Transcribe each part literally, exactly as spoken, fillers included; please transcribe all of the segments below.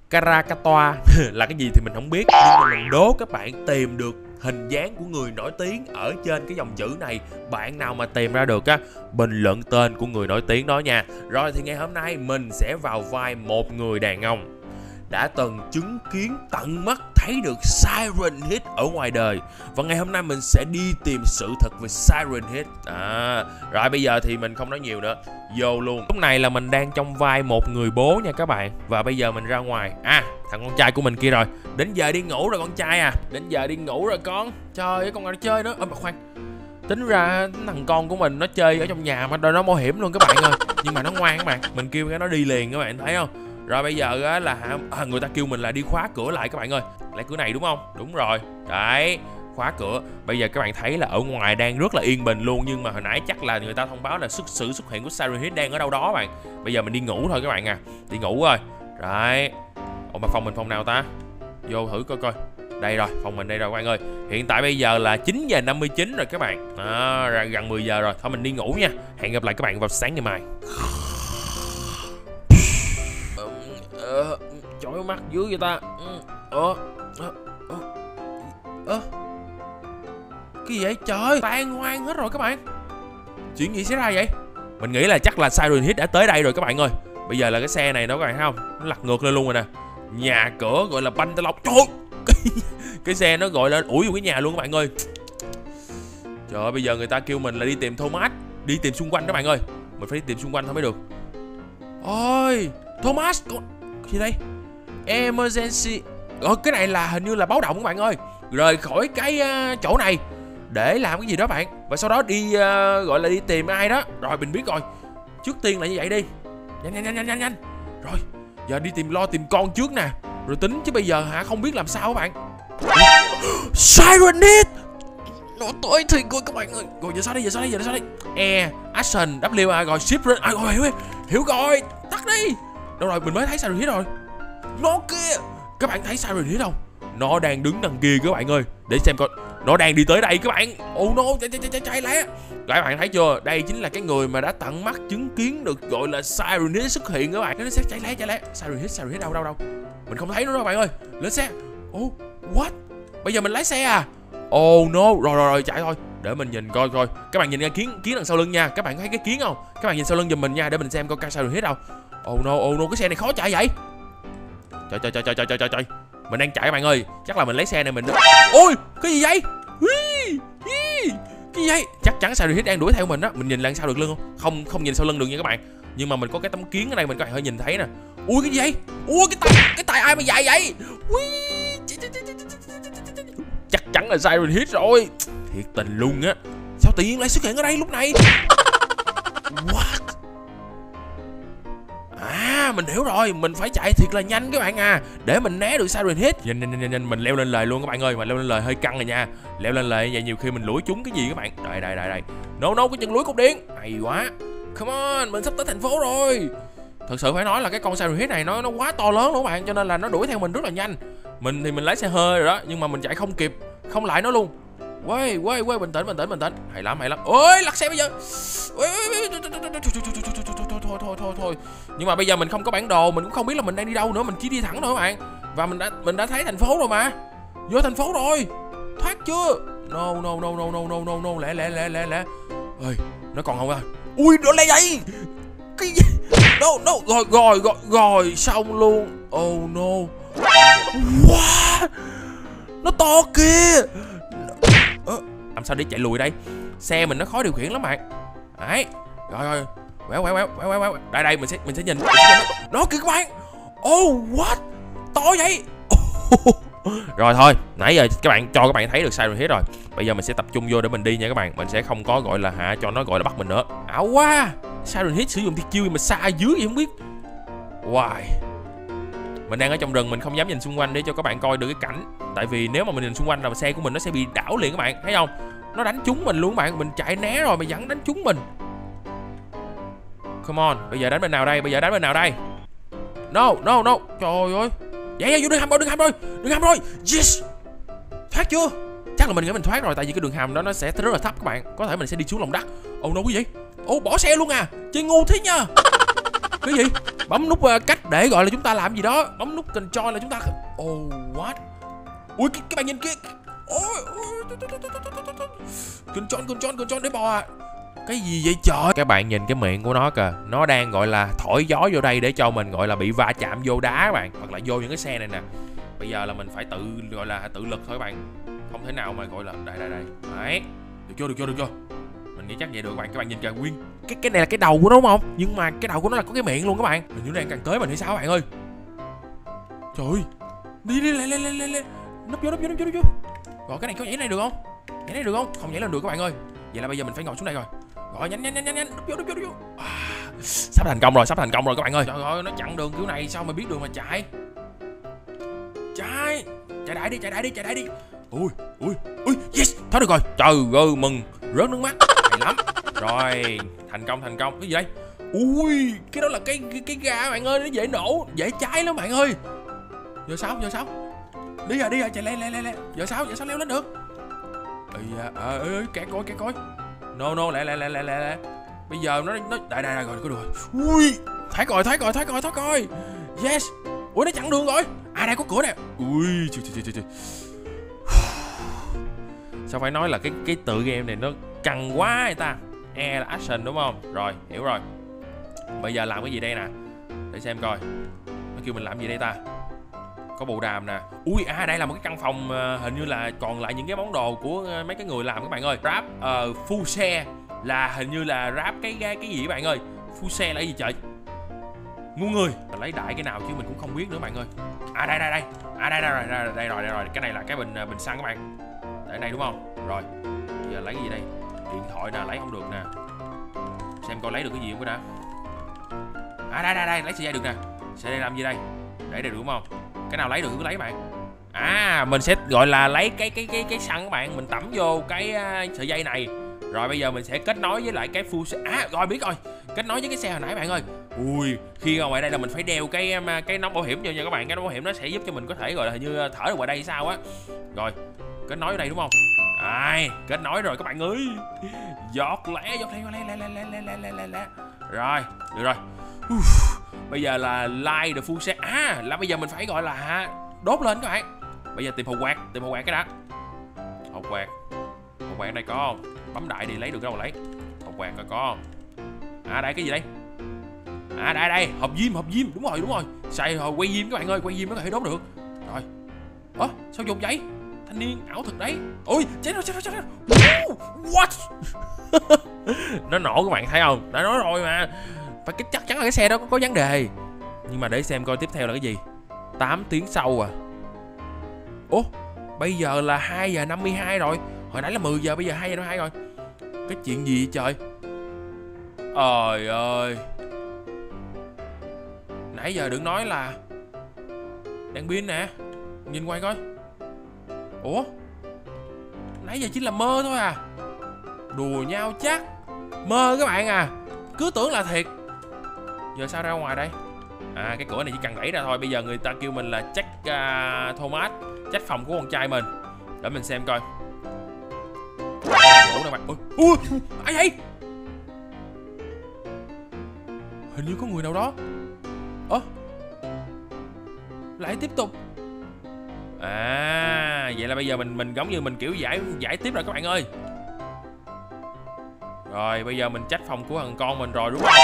Krakatoa là cái gì thì mình không biết, nhưng mà mình đố các bạn tìm được hình dáng của người nổi tiếng ở trên cái dòng chữ này. Bạn nào mà tìm ra được á, bình luận tên của người nổi tiếng đó nha. Rồi thì ngày hôm nay mình sẽ vào vai một người đàn ông đã từng chứng kiến tận mắt thấy được Siren Head ở ngoài đời. Và ngày hôm nay mình sẽ đi tìm sự thật về Siren Head. À, rồi bây giờ thì mình không nói nhiều nữa, vô luôn. Lúc này là mình đang trong vai một người bố nha các bạn. Và bây giờ mình ra ngoài. À, thằng con trai của mình kia rồi. Đến giờ đi ngủ rồi con trai à. Đến giờ đi ngủ rồi con. Trời ơi, con còn chơi nữa. Ơ mà khoan, tính ra thằng con của mình nó chơi ở trong nhà mà nó mạo hiểm luôn các bạn ơi. Nhưng mà nó ngoan các bạn. Mình kêu cái nó đi liền các bạn thấy không. Rồi bây giờ á là à, người ta kêu mình là đi khóa cửa lại các bạn ơi. Lại cửa này đúng không? Đúng rồi. Đấy, khóa cửa. Bây giờ các bạn thấy là ở ngoài đang rất là yên bình luôn. Nhưng mà hồi nãy chắc là người ta thông báo là xuất sự xuất hiện của Siren Head đang ở đâu đó bạn. Bây giờ mình đi ngủ thôi các bạn à. Đi ngủ rồi. Đấy. Ủa mà phòng mình phòng nào ta? Vô thử coi coi. Đây rồi, phòng mình đây rồi các bạn ơi. Hiện tại bây giờ là chín giờ năm mươi chín rồi các bạn. À, gần mười giờ rồi. Thôi mình đi ngủ nha. Hẹn gặp lại các bạn vào sáng ngày mai. Ờ, chói mắt dữ vậy ta. Ờ, ờ, ờ, ờ. Cái gì vậy trời? Tan hoang hết rồi các bạn. Chuyện gì xảy ra vậy? Mình nghĩ là chắc là Siren Head đã tới đây rồi các bạn ơi. Bây giờ là cái xe này đó các bạn thấy không? Nó lật ngược lên luôn rồi nè. Nhà cửa gọi là banh tà lọc. Trời ơi, cái, cái xe nó gọi là ủi vô cái nhà luôn các bạn ơi. Trời ơi, bây giờ người ta kêu mình là đi tìm Thomas. Đi tìm xung quanh các bạn ơi. Mình phải đi tìm xung quanh thôi mới được. Ôi Thomas, con... gì đây? Emergency. Ờ, cái này là hình như là báo động các bạn ơi. Rời khỏi cái uh, chỗ này để làm cái gì đó bạn. Và sau đó đi uh, gọi là đi tìm ai đó. Rồi mình biết rồi. Trước tiên là như vậy đi. Nhanh nhanh nhanh nhanh nhanh. Rồi, giờ đi tìm lo tìm con trước nè. Rồi tính chứ bây giờ hả không biết làm sao các bạn. Siren Head. Nó tới thì rồi các bạn ơi. Rồi giờ sao đây, giờ sao đây, giờ sao đây? E, action, W à, rồi shift lên. À, rồi hiểu, hiểu rồi. Tắt đi. Đâu rồi, mình mới thấy Siren Head rồi. Nó kia. Các bạn thấy Siren Head không? Nó đang đứng đằng kia các bạn ơi. Để xem coi. Nó đang đi tới đây các bạn. Oh no, chạy chạy chạy chạy lẹ. Các bạn thấy chưa? Đây chính là cái người mà đã tận mắt chứng kiến được gọi là Siren Head xuất hiện các bạn. Nó sẽ chạy lẹ chạy lẹ. Siren Head, Siren Head đâu đâu đâu. Mình không thấy nó đâu các bạn ơi. Lên xe. Oh, what? Bây giờ mình lái xe à? Oh no, rồi rồi rồi chạy thôi. Để mình nhìn coi coi. Các bạn nhìn cái kiến kiến đằng sau lưng nha. Các bạn thấy cái kiến không? Các bạn nhìn sau lưng giùm mình nha để mình xem coi cái Siren Head đâu. Oh no, oh no, cái xe này khó chạy vậy. Trời trời trời trời trời trời trời. Mình đang chạy các bạn ơi. Chắc là mình lấy xe này mình. Ôi, cái gì vậy? Cái gì vậy? Chắc chắn Siren Head đang đuổi theo mình á. Mình nhìn lần sau được lưng không? Không, không nhìn sau lưng được nha các bạn. Nhưng mà mình có cái tấm kiến ở đây mình có thể nhìn thấy nè. Ui cái gì vậy? Ui cái tay, cái tay ai mà dài vậy? Ui. Chắc chắn là Siren Head rồi. Thiệt tình luôn á. Sao tự nhiên lại xuất hiện ở đây lúc này? What? À, mình hiểu rồi, mình phải chạy thiệt là nhanh các bạn à, để mình né được Siren Head. Nhanh nhanh nhanh nhanh, mình leo lên lời luôn các bạn ơi, mà leo lên lời hơi căng rồi nha. Leo lên lời vậy nhiều khi mình lủi trúng cái gì các bạn. Đây đây đây đây. No no, cái chân lưới cục điện. Hay quá. Come on, mình sắp tới thành phố rồi. Thật sự phải nói là cái con Siren Head này nó nó quá to lớn luôn các bạn, cho nên là nó đuổi theo mình rất là nhanh. Mình thì mình lái xe hơi rồi đó, nhưng mà mình chạy không kịp, không lại nó luôn. Quay quay quay, bình tĩnh bình tĩnh bình tĩnh. Hay lắm hay lắm. Ôi lật xe bây giờ. Thôi thôi thôi thôi. Nhưng mà bây giờ mình không có bản đồ, mình cũng không biết là mình đang đi đâu nữa, mình chỉ đi thẳng thôi các bạn. Và mình đã mình đã thấy thành phố rồi mà. Vô thành phố rồi. Thoát chưa? No no no no no no no no, lẹ lẹ lẹ lẹ lẹ. Ơi, nó còn không à? Ui, nó lẹ vậy. Cái gì? No no, rồi rồi rồi rồi xong luôn. Oh no. What? Nó to kìa. Ờ, làm sao để chạy lùi đây? Xe mình nó khó điều khiển lắm bạn. Đấy. Rồi rồi. Quẹo quẹo quẹo quẹo quẹo. Đây đây mình sẽ mình sẽ nhìn. Nó kìa các bạn. Oh what? To vậy. Oh. Rồi thôi, nãy giờ các bạn cho các bạn thấy được Siren Head rồi. Bây giờ mình sẽ tập trung vô để mình đi nha các bạn. Mình sẽ không có gọi là hạ cho nó gọi là bắt mình nữa. Ảo quá. Siren Head sử dụng thiết chiêu mà xa dưới vậy không biết. Why? Mình đang ở trong rừng, mình không dám nhìn xung quanh để cho các bạn coi được cái cảnh. Tại vì nếu mà mình nhìn xung quanh là xe của mình nó sẽ bị đảo liền các bạn, thấy không? Nó đánh trúng mình luôn các bạn, mình chạy né rồi mà vẫn đánh trúng mình. Come on, bây giờ đánh bên nào đây? Bây giờ đánh bên nào đây? No, no, no. Trời ơi. Vậy vậy, vô đường hầm rồi, đường hầm rồi. Đường hầm rồi. Yes. Thoát chưa? Chắc là mình nghĩ mình thoát rồi, tại vì cái đường hầm đó nó sẽ rất là thấp các bạn. Có thể mình sẽ đi xuống lòng đất. Ồ, oh, no, cái gì? Ồ, oh, bỏ xe luôn à. Chơi ngu thế nha. Cái gì? Bấm nút uh, cách để gọi là chúng ta làm gì đó. Bấm nút control là chúng ta. Oh what. Ui cái, cái bạn nhìn kia. Ôi control control control để bò à. Cái gì vậy trời. Các bạn nhìn cái miệng của nó kìa. Nó đang gọi là thổi gió vô đây để cho mình gọi là bị va chạm vô đá các bạn. Hoặc là vô những cái xe này nè. Bây giờ là mình phải tự gọi là tự lực thôi các bạn. Không thể nào mà gọi là đây đây đây. Đấy. Được chưa được chưa được chưa. Mình nghĩ chắc vậy được các bạn. Các bạn nhìn kìa Nguyên. Cái cái này là cái đầu của nó đúng không? Nhưng mà cái đầu của nó là có cái miệng luôn các bạn. Mình như đang càng tới mình hay sao các bạn ơi. Trời ơi. Đi đi lên lên lên lên lên. Núp vô núp vô núp vô núp vô. Rồi cái này có nhảy này được không? Nhảy này được không? Không nhảy lên được các bạn ơi. Vậy là bây giờ mình phải ngồi xuống đây rồi. Rồi nhanh nhanh nhanh nhanh nhanh núp vô núp vô núp vô. À, sắp thành công rồi, sắp thành công rồi các bạn ơi. Trời ơi, nó chặn đường kiểu này sao mà biết đường mà chạy. Chạy. Chạy đại đi, chạy đại đi, chạy đại đi. Ui, ui, ui, yes, thoát được rồi. Trời ơi, mừng, rớt nước mắt. Hay lắm. Rồi, thành công thành công. Cái gì đây? Ui, cái đó là cái cái, cái ga bạn ơi, nó dễ nổ, dễ cháy lắm bạn ơi. Giờ sao? Giờ sao? Đi à, đi à, chạy lên lên lên lên. Giờ sao? Giờ sao leo lên được? Ây da, ơi ơi, kẹt coi, kẹt coi. No no, lẹ lẹ lẹ lẹ lẹ. Bây giờ nó nó đây đây đây rồi, có được. Ui, thoát rồi, thoát rồi, thoát rồi, thoát rồi. Yes. Ui, nó chặn đường rồi. À đây có cửa nè. Ui, trời trời trời trời. Sao phải nói là cái cái tựa game này nó căng quá vậy ta. E là action đúng không? Rồi, hiểu rồi. Bây giờ làm cái gì đây nè? Để xem coi. Nó kêu mình làm gì đây ta? Có bộ đàm nè. Ui, à đây là một cái căn phòng uh, hình như là còn lại những cái món đồ của uh, mấy cái người làm các bạn ơi. Ráp uh, full xe là hình như là ráp cái cái gì các bạn ơi. Full xe là cái gì trời? Ngu người. Lấy đại cái nào chứ mình cũng không biết nữa bạn ơi. À đây đây đây. À đây đây rồi, đây, đây rồi, đây rồi. Cái này là cái bình uh, bình xăng các bạn. Để đây đúng không? Rồi. Bây giờ lấy cái gì đây? Điện thoại nè, lấy không được nè. Xem coi lấy được cái gì không đã. À đây đây đây, lấy sợi dây được nè. Sợi dây làm gì đây? Để đây được đúng không? Cái nào lấy được cứ lấy bạn. À mình sẽ gọi là lấy cái cái cái cái xăng các bạn, mình tẩm vô cái uh, sợi dây này. Rồi bây giờ mình sẽ kết nối với lại cái full xe. À rồi biết rồi. Kết nối với cái xe hồi nãy bạn ơi. Ui, khi ra ngoài đây là mình phải đeo cái cái nón bảo hiểm vô nha các bạn. Cái nón bảo hiểm nó sẽ giúp cho mình có thể gọi là hình như thở được ngoài đây sao á. Rồi, kết nối ở đây đúng không? Ai, kết nối rồi các bạn ơi. Giọt lẹ, giọt lẹ, lẹ lẹ lẹ lẹ lẹ lẹ lẹ lẹ. Rồi, được rồi. Uf. Bây giờ là light the full set. À là bây giờ mình phải gọi là đốt lên các bạn. Bây giờ tìm hộp quạt, tìm hộp quạt cái đã. Hộp quạt. Hộp quạt đây có không? Bấm đại đi lấy được đâu mà lấy. Hộp quạt coi có không? À đây cái gì đây? À đây đây, hộp diêm, hộp diêm. Đúng rồi, đúng rồi. Xài hồi quay diêm các bạn ơi, quay diêm nó có thể đốt được. Rồi. Ủa, sao dùng vậy? Thanh niên ảo thực đấy. Ôi, chết rồi, chết rồi, chết rồi. What? Nó nổ các bạn thấy không? Đã nói rồi mà. Phải cái chắc chắn là cái xe đó có, có vấn đề. Nhưng mà để xem coi tiếp theo là cái gì. Tám tiếng sau à. Ủa, bây giờ là hai giờ năm mươi hai rồi. Hồi nãy là mười giờ, bây giờ hai giờ năm mươi hai rồi. Cái chuyện gì vậy trời? Trời ơi. Nãy giờ đừng nói là đèn pin nè. Nhìn quay coi. Ủa, nãy giờ chỉ là mơ thôi à. Đùa nhau chắc. Mơ các bạn à. Cứ tưởng là thiệt. Giờ sao ra ngoài đây? À cái cửa này chỉ cần đẩy ra thôi. Bây giờ người ta kêu mình là check uh, Thomas, check phòng của con trai mình. Để mình xem coi. Ủa bạn. Ui, ai vậy? Hình như có người nào đó. Ơ, lại tiếp tục. À vậy là bây giờ mình mình giống như mình kiểu giải giải tiếp rồi các bạn ơi. Rồi bây giờ mình trách phòng của thằng con mình rồi đúng không?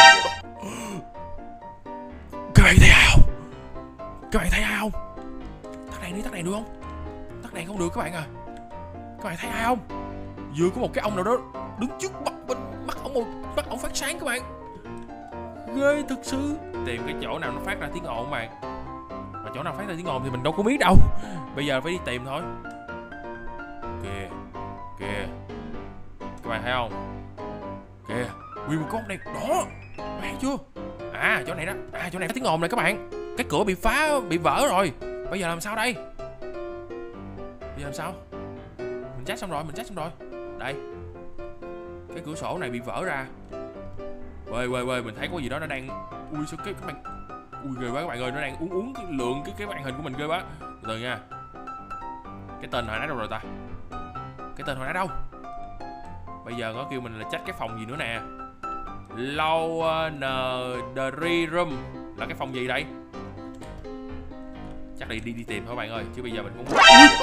Các bạn thấy ai không? Các bạn thấy ai không? Tắt đèn đi, tắt đèn được không? Tắt đèn không được các bạn à. Các bạn thấy ai không? Vừa có một cái ông nào đó đứng trước mặt mình, mắt ông một mắt ông phát sáng các bạn. Ghê thực sự. Tìm cái chỗ nào nó phát ra tiếng ồn các bạn. Mà chỗ nào phát ra tiếng ồn thì mình đâu có biết đâu. Bây giờ phải đi tìm thôi. Kìa, kìa. Các bạn thấy không? Kìa, nguyên một con này đó. Các bạn chưa? À chỗ này đó. À chỗ này có tiếng ồn này các bạn. Cái cửa bị phá, bị vỡ rồi. Bây giờ làm sao đây? Bây giờ làm sao? Mình check xong rồi, mình check xong rồi. Đây. Cái cửa sổ này bị vỡ ra. Quê quê quê, mình thấy có gì đó nó đang. Ui sao cái các bạn. Ui ghê quá các bạn ơi, nó đang uống uống cái lượng cái cái màn hình của mình ghê quá. Từ từ nha. Cái tên hồi nãy đâu rồi ta? Cái tên hồi nãy đâu? Bây giờ nó kêu mình là check cái phòng gì nữa nè. Laundry room. Là cái phòng gì đây? Chắc đi đi đi tìm thôi bạn ơi, chứ bây giờ mình cũng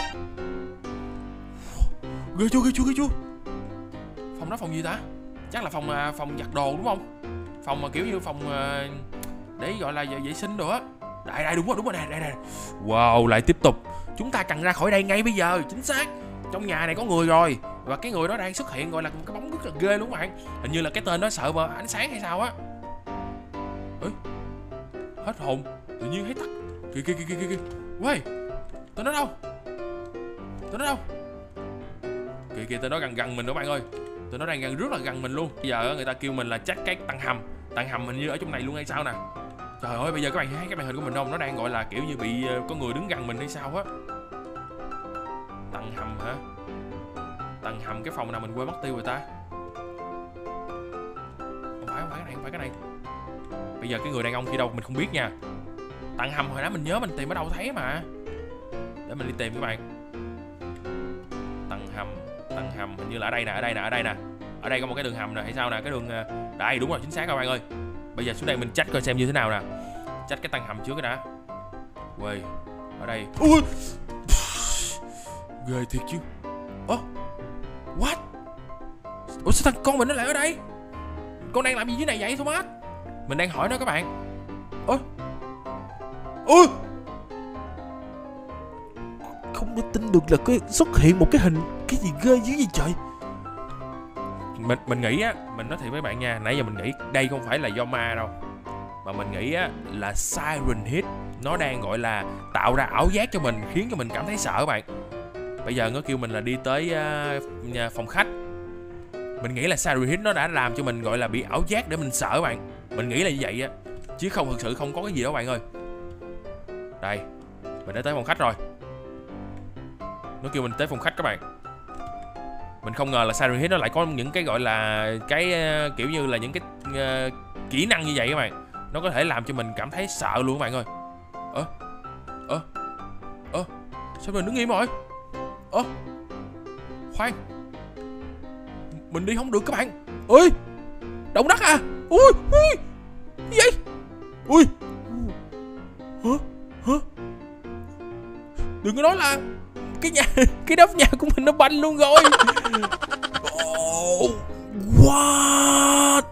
ghê chưa ghê chưa ghê chưa. Phòng đó phòng gì ta? Chắc là phòng phòng giặt đồ đúng không? Phòng mà kiểu như phòng để gọi là vệ sinh đồ á. Đây đây đúng rồi đúng rồi, đây đây đây. Wow, lại tiếp tục. Chúng ta cần ra khỏi đây ngay bây giờ, chính xác. Trong nhà này có người rồi, và cái người đó đang xuất hiện gọi là một cái bóng rất là ghê luôn các bạn. Hình như là cái tên đó sợ mà ánh sáng hay sao á. Ê, hết hồn, tự nhiên thấy tắt. Kìa kìa kìa kìa kìa. Quay, tên nó đâu? Tên nó đâu? Kìa kìa, tên nó gần gần mình đó bạn ơi. Tên nó đang gần rất là gần mình luôn. Bây giờ người ta kêu mình là chắc cái tăng hầm. Tăng hầm hình như ở trong này luôn hay sao nè. Trời ơi, bây giờ các bạn thấy cái màn hình của mình không? Nó đang gọi là kiểu như bị có người đứng gần mình hay sao á. Tầng hầm hả? Tầng hầm cái phòng nào mình quên mất tiêu rồi ta? Không phải, không phải cái này, không phải cái này. Bây giờ cái người đàn ông kia đâu mình không biết nha. Tầng hầm hồi đó mình nhớ mình tìm ở đâu thấy mà. Để mình đi tìm các bạn. Tầng hầm, tầng hầm hình như là ở đây nè, ở đây nè, ở đây nè. Ở đây có một cái đường hầm nè hay sao nè, cái đường đây đúng rồi, chính xác các bạn ơi. Bây giờ xuống đây mình check coi xem như thế nào nè. Check cái tầng hầm trước cái đã. Quay, ở đây. Ui, ghê thiệt chứ. Ơ, what? Ủa sao thằng con mình nó lại ở đây? Con đang làm gì dưới này vậy Thomas? Mình đang hỏi nó các bạn. Ơ, ui, không có tin được là cái xuất hiện một cái hình cái gì ghê dữ gì trời. Mình mình nghĩ á, mình nói thiệt với bạn nha, nãy giờ mình nghĩ đây không phải là do ma đâu, mà mình nghĩ á là Siren Head nó đang gọi là tạo ra ảo giác cho mình, khiến cho mình cảm thấy sợ các bạn. Bây giờ nó kêu mình là đi tới uh, phòng khách. Mình nghĩ là Siren Head nó đã làm cho mình gọi là bị ảo giác để mình sợ các bạn. Mình nghĩ là như vậy á, chứ không thực sự không có cái gì đó bạn ơi. Đây, mình đã tới phòng khách rồi. Nó kêu mình tới phòng khách các bạn. Mình không ngờ là Siren Head nó lại có những cái gọi là cái uh, kiểu như là những cái uh, kỹ năng như vậy các bạn. Nó có thể làm cho mình cảm thấy sợ luôn các bạn ơi. Ơ, ơ, ơ, sao mình đứng im rồi? Ơ, khoan, mình đi không được các bạn. Ui, động đất à? Ui, ui, gì vậy? Ui, hả, hả? Đừng có nói là cái nhà, cái nóc nhà của mình nó banh luôn rồi. Oh, what?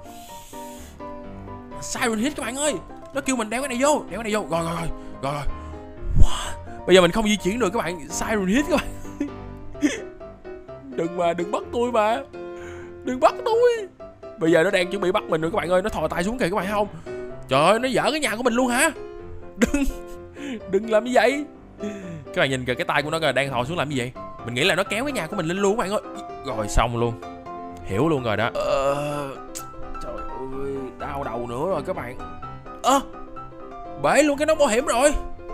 Siren Head các bạn ơi, nó kêu mình đeo cái này vô, đeo cái này vô, rồi rồi rồi, rồi rồi. Wow. Bây giờ mình không di chuyển được các bạn. Siren Head các bạn. Đừng mà, đừng bắt tôi mà, đừng bắt tôi. Bây giờ nó đang chuẩn bị bắt mình rồi các bạn ơi. Nó thò tay xuống kìa các bạn thấy không? Trời ơi, nó dở cái nhà của mình luôn hả? Đừng, đừng làm như vậy. Các bạn nhìn kìa, cái tay của nó đang thò xuống làm gì vậy? Mình nghĩ là nó kéo cái nhà của mình lên luôn các bạn ơi. Rồi xong luôn, hiểu luôn rồi đó. Ờ, trời ơi, đau đầu nữa rồi các bạn. Ơ, à, bể luôn cái nón bảo hiểm rồi.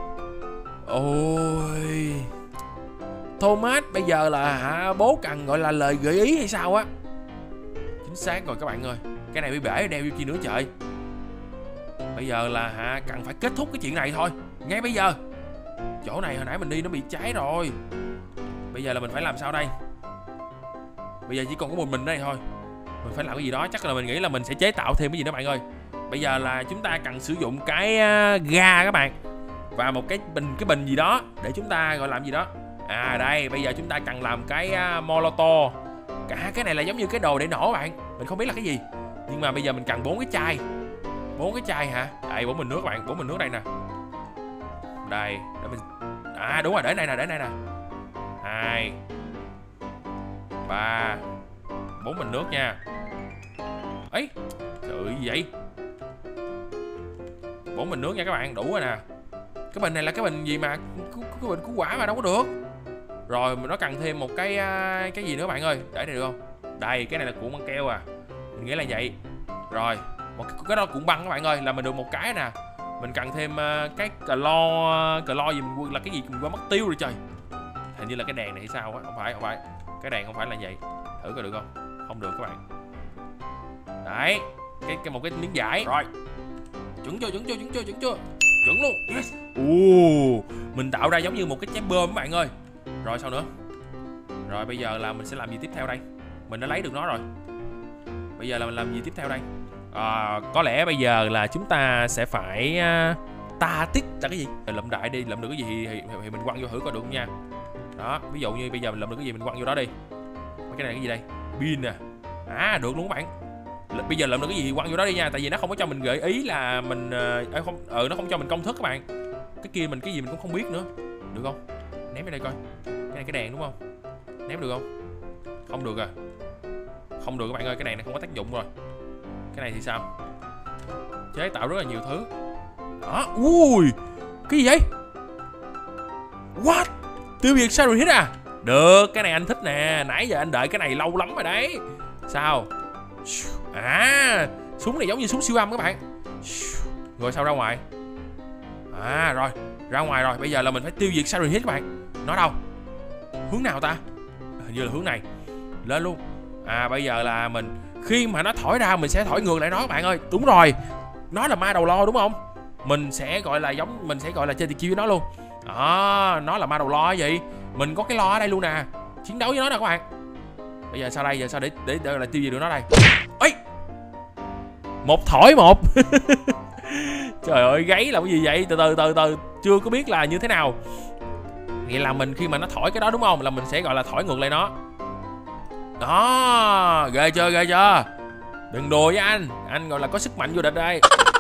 Ôi Thomas, bây giờ là hả, bố cần gọi là lời gợi ý hay sao á? Chính xác rồi các bạn ơi. Cái này bị bể đeo vô chi nữa trời. Bây giờ là hả, cần phải kết thúc cái chuyện này thôi, ngay bây giờ. Chỗ này hồi nãy mình đi nó bị cháy rồi. Bây giờ là mình phải làm sao đây? Bây giờ chỉ còn có một mình đây thôi. Mình phải làm cái gì đó. Chắc là mình nghĩ là mình sẽ chế tạo thêm cái gì đó bạn ơi. Bây giờ là chúng ta cần sử dụng cái uh, ga các bạn, và một cái bình cái bình gì đó để chúng ta gọi làm gì đó. À đây, bây giờ chúng ta cần làm cái uh, molotov. Cả cái này là giống như cái đồ để nổ bạn. Mình không biết là cái gì, nhưng mà bây giờ mình cần bốn cái chai. Bốn cái chai hả? Đây, bốn bình nước các bạn, bốn bình nước đây nè. Đây, để mình. À đúng rồi, để này nè, để này nè. Hai, ba, bốn bình nước nha. Ấy, trời ơi, gì vậy? Bốn bình nước nha các bạn, đủ rồi nè. Cái bình này là cái bình gì mà cái bình cứu quả mà đâu có được. Rồi nó cần thêm một cái cái gì nữa bạn ơi, để này được không? Đây, cái này là cuộn băng keo à, mình nghĩ là vậy. Rồi một cái, cái đó cuộn băng các bạn ơi, là mình được một cái nè. Mình cần thêm uh, cái cờ lo cờ lo gì mình là cái gì mình qua mất tiêu rồi trời. Hình như là cái đèn này hay sao á? Không phải, không phải, cái đèn không phải là vậy. Thử coi được không? Không được các bạn. Đấy, cái, cái một cái miếng vải. Rồi, chuẩn chưa, chuẩn chưa, chuẩn chưa, chuẩn chưa, chuẩn luôn. Yes. Ồ, mình tạo ra giống như một cái trái bơm các bạn ơi. Rồi sao nữa? Rồi bây giờ là mình sẽ làm gì tiếp theo đây? Mình đã lấy được nó rồi. Bây giờ là mình làm gì tiếp theo đây? À, có lẽ bây giờ là chúng ta sẽ phải uh, ta tích là cái gì? Lượm đại đi, lượm được cái gì thì, thì, thì mình quăng vô thử coi được không nha. Đó, ví dụ như bây giờ mình lượm được cái gì mình quăng vô đó đi. Cái này là cái gì đây? Pin nè. À, được luôn các bạn. Bây giờ lượm được cái gì thì quăng vô đó đi nha, tại vì nó không có cho mình gợi ý là mình uh, không ừ nó không cho mình công thức các bạn. Cái kia mình cái gì mình cũng không biết nữa. Được không? Ném vào đây coi. Cái này cái đèn đúng không? Ném được không? Không được à. Không được các bạn ơi, cái này nó không có tác dụng rồi. Cái này thì sao? Chế tạo rất là nhiều thứ. Đó, ui, cái gì vậy? What? Tiêu diệt Siren Head à? Được, cái này anh thích nè. Nãy giờ anh đợi cái này lâu lắm rồi đấy. Sao? À, súng này giống như súng siêu âm các bạn. Rồi sao ra ngoài? À rồi, ra ngoài rồi. Bây giờ là mình phải tiêu diệt Siren Head các bạn. Nó đâu? Hướng nào ta? Hình như là hướng này. Lên luôn. À bây giờ là mình khi mà nó thổi ra mình sẽ thổi ngược lại nó các bạn ơi. Đúng rồi. Nó là ma đầu lo đúng không? Mình sẽ gọi là giống mình sẽ gọi là chơi tiền chiêu với nó luôn. Đó, nó là ma đầu lo gì? Mình có cái lo ở đây luôn nè. Chiến đấu với nó nè các bạn. Bây giờ sao đây? Giờ sao để để, để là tiêu diệt được nó đây? Ấy. Một thổi một. Trời ơi, gáy là cái gì vậy? Từ từ từ từ chưa có biết là như thế nào. Nghĩa là mình khi mà nó thổi cái đó đúng không? Là mình sẽ gọi là thổi ngược lại nó. Đó, ghê chưa, ghê chưa? Đừng đùa với anh. Anh gọi là có sức mạnh vô địch đây.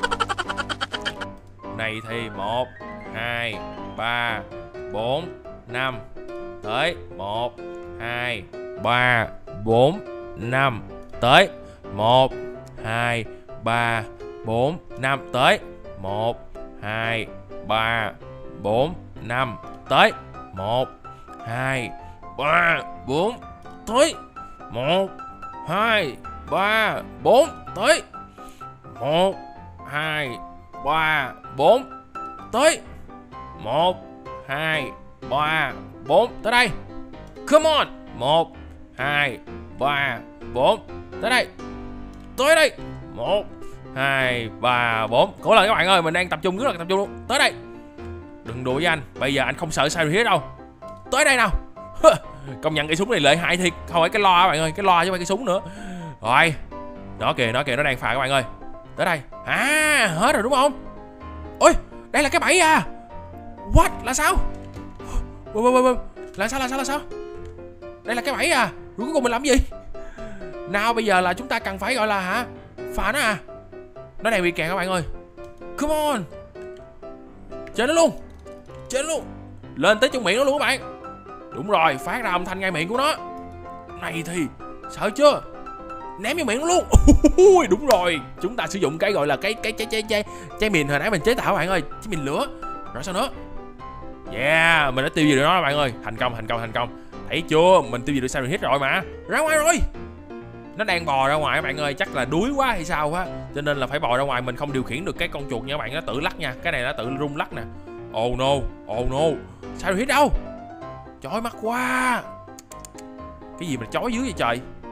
Này thì một, hai, ba, bốn, năm. Tới một, hai, ba, bốn, năm. Tới một, hai, ba, bốn, năm. Tới một, hai, ba, bốn, năm. Tới một, hai, ba, bốn. Tới một, hai, ba, bốn. Tới một, hai, ba, bốn. Tới một, hai, ba, bốn. Tới đây. Come on. Một, hai, ba, bốn. Tới đây. Tới đây. Một, hai, ba, bốn. Cố lên các bạn ơi, mình đang tập trung rất là tập trung luôn. Tới đây. Đừng đùa với anh. Bây giờ anh không sợ Siren Head đâu. Tới đây nào. Công nhận cái súng này lợi hại thiệt. Không phải cái loa các bạn ơi, cái loa chứ không phải cái súng nữa. Rồi. Nó kìa, nó kìa, nó đang phá các bạn ơi. Tới đây. À, hết rồi đúng không? Ôi, đây là cái bẫy à. What? Là sao? Là sao, là sao, là sao? Đây là cái bẫy à. Rồi cuối cùng mình làm gì? Nào bây giờ là chúng ta cần phải gọi là hả? Phá nó à. Nó đang bị kẹt các bạn ơi. Come on. Chơi nó luôn. Chơi nó luôn. Lên tới trong miệng nó luôn các bạn. Đúng rồi, phát ra âm thanh ngay miệng của nó. Này thì sợ chưa? Ném vô miệng nó luôn. Đúng rồi, chúng ta sử dụng cái gọi là cái cái trái trái trái trái mìn hồi nãy mình chế tạo các bạn ơi, trái mìn lửa. Rồi sao nữa? Yeah, mình đã tiêu diệt được nó các bạn ơi. Thành công, thành công, thành công. Thấy chưa? Mình tiêu diệt được Siren Head rồi mà. Ra ngoài rồi. Nó đang bò ra ngoài các bạn ơi, chắc là đuối quá hay sao á, cho nên là phải bò ra ngoài. Mình không điều khiển được cái con chuột nha các bạn, nó tự lắc nha. Cái này nó tự rung lắc nè. Oh no, oh no. Siren Head đâu? Chói mắt quá. Cái gì mà chói dưới vậy trời?